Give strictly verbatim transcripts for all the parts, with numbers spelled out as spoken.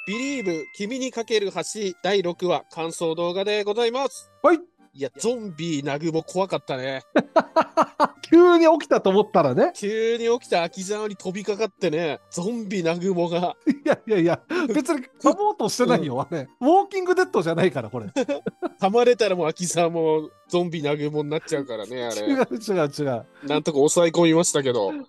ビリーブ君にかける橋だいろくわ感想動画でございます。 はい。 いや、ゾンビナグモ怖かったね。 急に起きたと思ったらね。 急に起きた秋沢に飛びかかってね、ゾンビナグモが。 いやいやいや、別に噛もうとしてないよ、あれ。ウォーキングデッドじゃないから、これ。 噛まれたらもう秋沢もゾンビナグモになっちゃうからね、あれ。 違う違う違う。 なんとか抑え込みましたけど。 うん。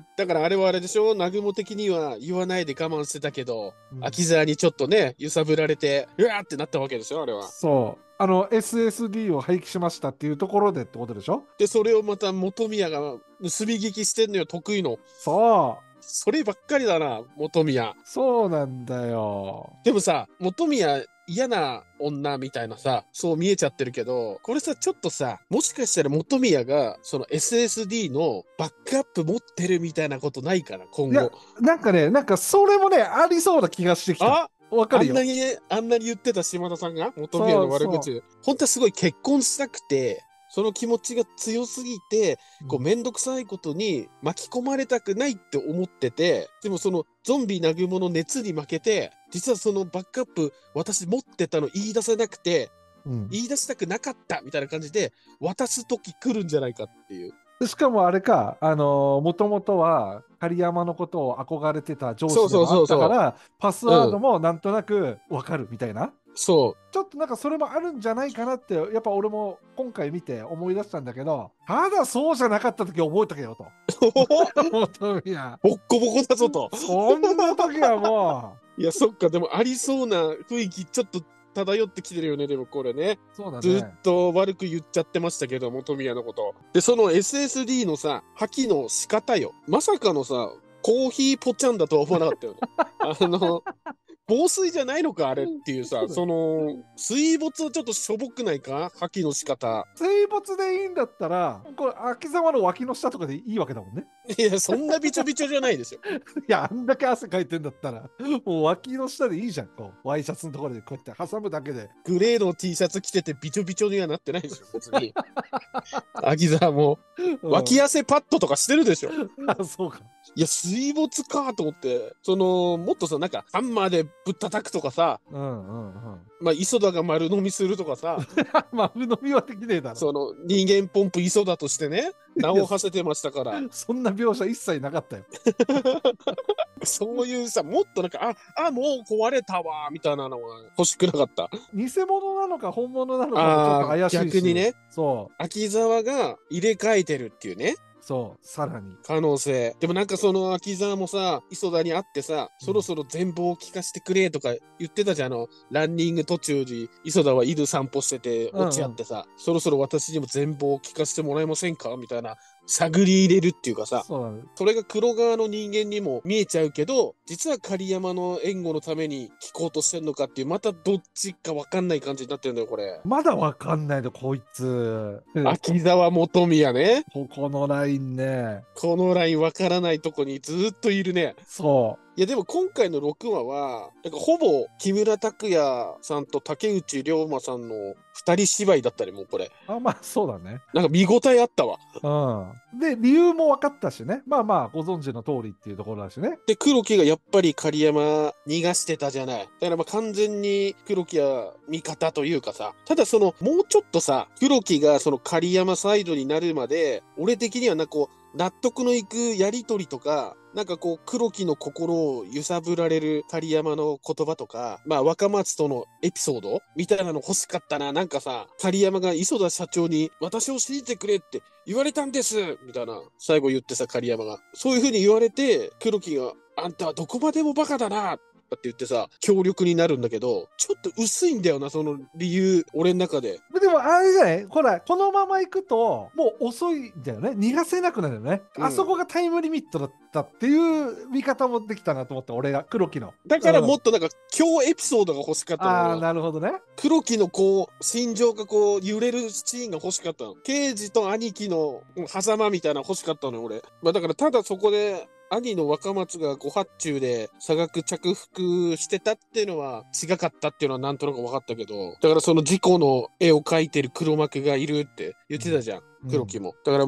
だからあれはあれでしょ、ナグモ的には言わないで我慢してたけど、 うん、 秋沢にちょっとね、揺さぶられて、うわーってなったわけでしょ、あれは。 そう。あの エスエスディー を廃棄しましたっていうところでってことでしょ。 で、それをまた本宮が盗み聞きしてんのよ、得意の。 そう。 そればっかりだな、本宮。 そうなんだよ。 でもさ、本宮嫌な女みたいなさ、そう見えちゃってるけど、これさ、ちょっとさ、もしかしたら本宮が、その エスエスディー のバックアップ持ってるみたいなことないかな、今いや、 後。 なんかね、なんかそれもね、ありそうな気がしてきた。 あわかるよ。 あんなに、あんなに言ってた島田さんが、本宮の悪そうそ口。本当はすごい結婚したくて、その気持ちが強すぎて、こう、 うんめんどくさいことに巻き込まれたくないって思ってて、でもそのゾンビナグモの熱に負けて、実はそのバックアップ私持ってたの言い出せなくて、 うん言い出したくなかったみたいな感じで、渡す時来るんじゃないかっていう。 でしかもあれか、あのもともとは狩山のことを憧れてた上そうそう司でもあそうそったから、パスう。うん。 ワードもなんとなくわかるみたいな。 そちょっとなんかそれもあるんじゃないかなって、やっぱ俺も今回見て思い出したんだけど、ただそうじゃなかった時覚えとけよと。 う。 本宮。 ボッコボコだぞと。 そんな時はもいや、そっか、でもありそうな雰囲気、ちょっと漂ってきてるよね、でもこれね。 う、そうだずっね。 と悪く言っちゃってましたけど、本宮のこと。で、その エスエスディー のさ、破棄の仕方よ。まさかのさ、コーヒーポチャンだとは思わなかったよね。あの、防水じゃないのか、あれっていうさ、その、水没はちょっとしょぼくないか破棄の仕方。 水没でいいんだったら、これ秋沢の脇の下とかでいいわけだもんね。 いや、そんなびちょびちょじゃないでしょ。 いや、あんだけ汗かいてんだったら、もう脇の下でいいじゃん。こうワイシャツのところでこうやって挟むだけで。 グレーの T シャツ着ててびちょびちょにはなってないでしょ、別に。秋沢も、脇汗パッドとかしてるでしょ。 あ、そうか。 いや、水没かと思って、その、もっとさ、なんか、ハンマーでぶったたくとかさ、 うんうんうん。 まあ、磯田が丸飲みするとかさ、 丸飲みはできねえだろ。 その、人間ポンプ磯田としてね、名を馳せてましたから、 そんな描写一切なかったよ。 そういうさ、もっとなんか、あ、あ、もう壊れたわ、みたいなのは欲しくなかった。 偽物なのか本物なのかもちょっと怪しいし。 逆にね。 そう。 秋沢が入れ替えてるっていうね。 そう、さらに。 可能性。でもなんかその秋沢もさ、磯田に会ってさ、そろそろ全貌を聞かせてくれとか言ってたじゃん。あの、ランニング途中に磯田は犬散歩してて落ち合ってさ、うんうん、そろそろ私にも全貌を聞かせてもらえませんかみたいな。探り入れるっていうかさ、 そう、 それが黒側の人間にも見えちゃうけど、実は狩山の援護のために聞こうとしてんのかっていう、またどっちか分かんない感じになってるんだよ、これ。 まだ分かんないの、こいつ。 秋沢元宮ね。 ここのラインね。 このライン分からないとこにずっといるね。 そう。 いやでも今回のろくわは、なんかほぼ木村拓哉さんと竹内涼真さんの二人芝居だったりもうこれ。 あ、まあそうだね。 なんか見応えあったわ。 うん。で、理由も分かったしね。まあまあご存知の通りっていうところだしね。 で、黒木がやっぱり狩山逃がしてたじゃない。だからまあ完全に黒木は味方というかさ。ただその、もうちょっとさ、黒木がその狩山サイドになるまで、俺的にはなんかこう、納得のいくやりとりとか、なんかこう、黒木の心を揺さぶられる狩山の言葉とか、まあ若松とのエピソードみたいなの欲しかったな。なんかさ、狩山が磯田社長に私を信じてくれって言われたんですみたいな、最後言ってさ、狩山が。そういう風に言われて、黒木が、あんたはどこまでもバカだなって言ってさ、強力になるんだけど、ちょっと薄いんだよな、その理由、俺の中で。 でもあれじゃない、ほら、このまま行くと、もう遅いんだよね。逃がせなくなるよね。うん、あそこがタイムリミットだったっていう見方もできたなと思って、俺が、黒木の。 だからもっとなんか、今日エピソードが欲しかったのよ。 ああ、なるほどね。 黒木のこう、心情がこう、揺れるシーンが欲しかったの。刑事と兄貴の狭間みたいなの欲しかったのよ、俺。まあだから、ただそこで、兄の若松がご発注で差額着服してたっていうのは違かったっていうのはなんとなく分かったけど、だからその事故の絵を描いてる黒幕がいるって言ってたじゃん、うん、黒木も。だからまあ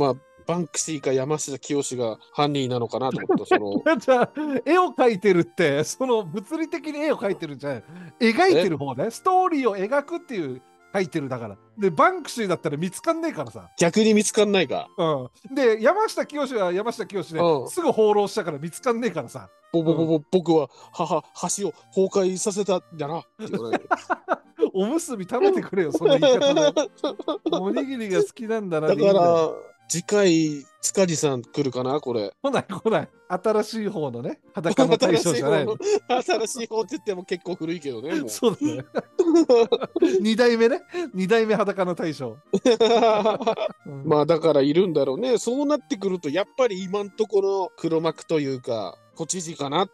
バンクシーか山下清が犯人なのかなと思った。そのじゃあ、絵を描いてるって、その物理的に絵を描いてるんじゃない。描いてる方ね。ストーリーを描くっていう描いてるだから。で、バンクシーだったら見つかんねえからさ。 逆に見つかんないか。 うん。で、山下清は山下清で、 うんすぐ放浪したから見つかんねえからさ。 ぼぼぼぼ、僕は母、橋を崩壊させたんだなって言わない。 おむすび食べてくれよ、その言い方で。おにぎりが好きなんだな。 だかでいいんだよら、次回、塚地さん来るかな、これ。 来ない来ない。新しい方のね、裸の大将じゃないの。 新しい方って言っても結構古いけどね、もう。 そうだね。二代目ね。二代目裸の大将。うんまあだからいるんだろうね。そうなってくると、やっぱり今んところ黒幕というか、都知事かなって、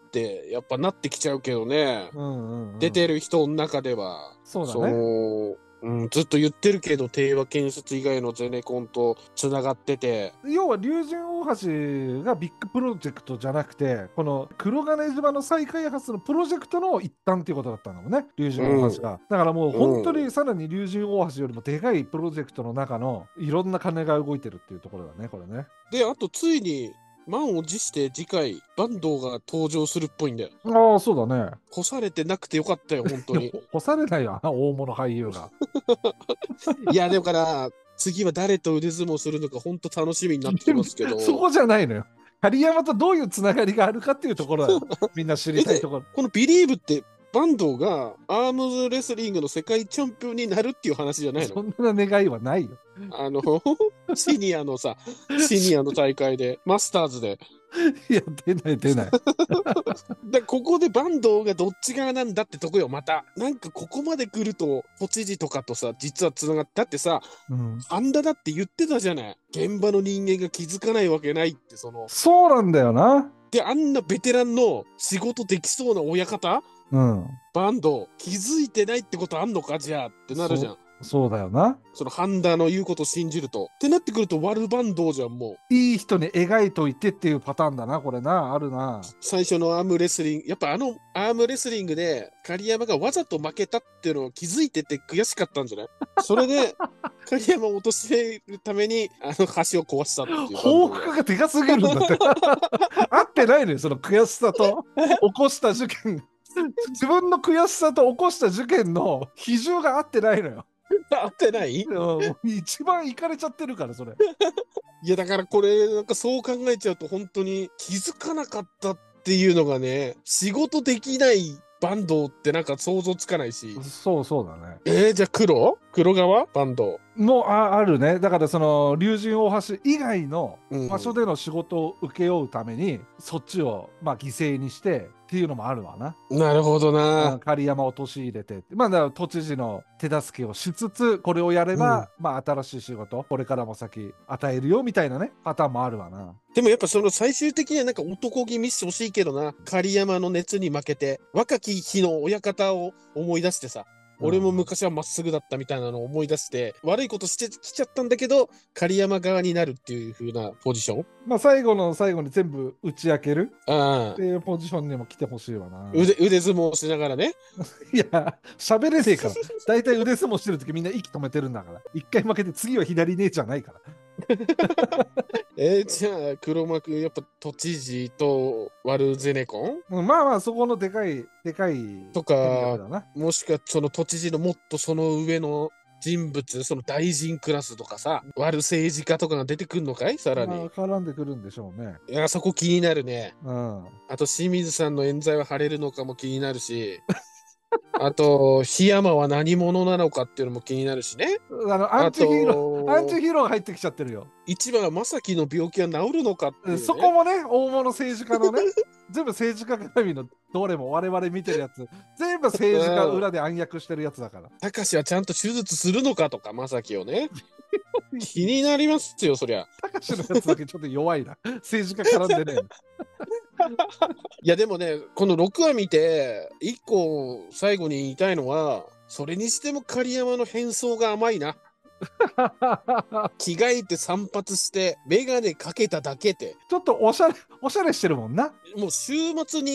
やっぱなってきちゃうけどね。 うんうんうん出てる人の中では。 そうだね。 そううん、ずっと言ってるけど、帝和建設以外のゼネコンとつながってて。 要は龍神大橋がビッグプロジェクトじゃなくて、この黒金島の再開発のプロジェクトの一端っていうことだったんだもんね、龍神大橋が。だからもう本当にさらに龍神大橋よりもでかいプロジェクトの中のいろんな金が動いてるっていうところだね、これね。 で、あとついに、満を持して次回、坂東が登場するっぽいんだよ。 ああ、そうだね。 干されてなくてよかったよ、本当に。 干されないよ、大物俳優が。 いや、だから、次は誰と腕相撲するのか、本当楽しみになってきますけど。 そこじゃないのよ。狩山とどういうつながりがあるかっていうところだよ。みんな知りたいところ。 このビリーブって、坂東がアームズレスリングの世界チャンピオンになるっていう話じゃないの？ そんな願いはないよ。 あの、シニアのさ、シニアの大会で、マスターズで。 いや、出ない出ない。 だここで坂東がどっち側なんだってとこよ、また。なんかここまで来ると、都知事とかとさ、実はつながったってさ、 うん、 半田だって言ってたじゃない。現場の人間が気づかないわけないって、その。 そうなんだよな。 で、あんなベテランの仕事できそうな親方うん。 バンド気づいてないってことあんのかじゃあってなるじゃん。 そうだよな。 そのハンダの言うことを信じると。ってなってくると悪バンドじゃん、もう。 いい人に描いといてっていうパターンだな、これな。あるな。 最初のアームレスリング、やっぱあのアームレスリングで狩山がわざと負けたっていうのを気づいてて悔しかったんじゃない？それで狩山を陥れるためにあの橋を壊したっていう。 報復がでかすぎるんだって。合ってないのよ、その悔しさと起こした事件。自分の悔しさと起こした事件の比重が合ってないのよ。 合ってない？ 一番いかれちゃってるから、それ。 いや、だからこれ、なんかそう考えちゃうと、本当に気づかなかったっていうのがね、仕事できないバンドってなんか想像つかないし。 そうそうだね。 えー、じゃあ黒黒側バンドもう あ, あるね。だからその龍神大橋以外の場所での仕事を請け負うために、うん、そっちをまあ犠牲にしてっていうのもあるわな。 なるほどな。 狩山を陥れて、まあだから都知事の手助けをしつつこれをやれば、うん、まあ新しい仕事これからも先与えるよみたいなねパターンもあるわな。 でもやっぱその最終的にはなんか男気見せてほしいけどな。狩山の熱に負けて若き日の親方を思い出してさ、俺も昔はまっすぐだったみたいなのを思い出して、うん、悪いことしてきちゃったんだけど狩山側になるっていう風なポジション、 まあ最後の最後に全部打ち明けるっていうポジションにも来てほしいわな。 腕腕相撲しながらね。 いや喋れねえから。だいたい腕相撲してる時みんな息止めてるんだから。一回負けて次は左ねえじゃないから。 えー、じゃあ黒幕やっぱ都知事とワルゼネコン、 うん、まあまあそこのでかいでかいとか、もしくはその都知事のもっとその上の人物、その大臣クラスとかさ、悪政治家とかが出てくるのかい、さらに。まあ、 絡んでくるんでしょうね。 いや、そこ気になるね。 うん。 あと清水さんの冤罪は晴れるのかも気になるし。あと、檜山は何者なのかっていうのも気になるしね。 あのアンチヒーロー、アンチヒーローが入ってきちゃってるよ。 一番は正樹の病気は治るのかっていう、ね、 そこもね、大物政治家のね、全部政治家絡みのどれも我々見てるやつ、全部政治家裏で暗躍してるやつだから。 高志はちゃんと手術するのかとか、正樹をね。気になりますよ、そりゃ。 高志のやつだけちょっと弱いな。政治家絡んでね。 いやでもね、このろくわ見ていっこ最後に言いたいのは、それにしても狩山の変装が甘いな。着替えて散髪して眼鏡かけただけでちょっとおしゃれおしゃれしてるもんな。 もう週末に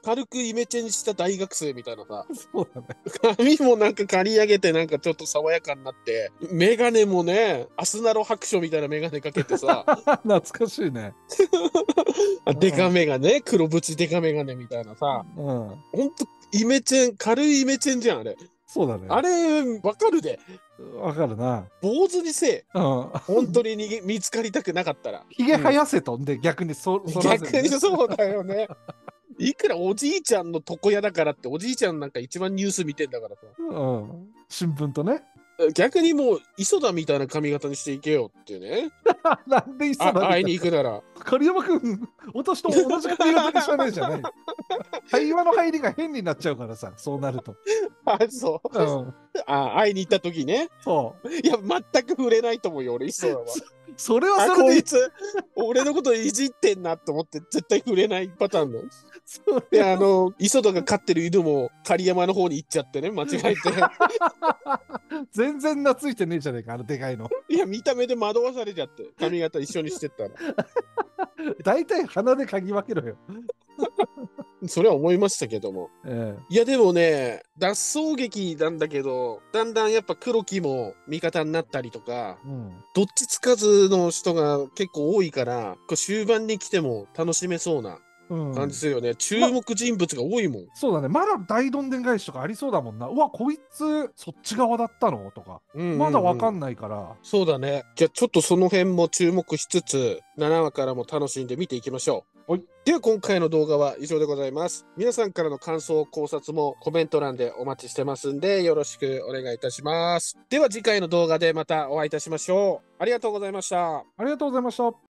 軽くイメチェンした大学生みたいなさ、 そうだね。 髪もなんか刈り上げてなんかちょっと爽やかになって、メガネもね、アスナロ白書みたいなメガネかけてさ、 懐かしいね。 デカメガネ、黒縁デカメガネみたいなさ、 うん。 ほんとイメチェン、軽いイメチェンじゃん、あれ。 そうだね。 あれ、わかるで。 わかるな。 坊主にせえ。 うん。 本当にに見つかりたくなかったら。 ひげ生やせとんで、逆にそ、そらせるね逆にそうだよね。いくらおじいちゃんの床屋だからって、おじいちゃんなんか一番ニュース見てんだからさ。 うん。新聞とね。 逆にもう、磯田みたいな髪型にしていけよってね。 なんで磯あ田みたい会いに行くなら。 狩山くん、私と同じ髪型にしたねじゃない。会話の入りが変になっちゃうからさ、そうなると。 あ、そう。 うん。 あ、会いに行った時ね。 そいや、全く触れないと思うよ、俺、磯田は。 う。それはあ、 それで、 こいつ、俺のこといじってんなと思って絶対触れないパターンの。 そで、 れあの、磯田が飼ってる犬も狩山の方に行っちゃってね、間違えて。 全然懐いてねえじゃねえか、あのでかいの。 いや、見た目で惑わされちゃって、髪型一緒にしてったら。 大体鼻で嗅ぎ分けろよ。 それは思いましたけども。 えいや、でもね、脱走劇なんだけど、だんだんやっぱ黒木も味方になったりとか、 え。うん。 どっちつかずの人が結構多いから、こう終盤に来ても楽しめそうなうん、 感じするよね。注目人物が多いもん。 そうだね。まだ大どんでん返しとかありそうだもんな。うわ、こいつ、そっち側だったのとか。 うんうんうんまだわかんないから。 そうだね。じゃあちょっとその辺も注目しつつ、ななわからも楽しんで見ていきましょう。 はい。 では今回の動画は以上でございます。皆さんからの感想、考察もコメント欄でお待ちしてますんで、よろしくお願いいたします。では次回の動画でまたお会いいたしましょう。ありがとうございました。 ありがとうございました。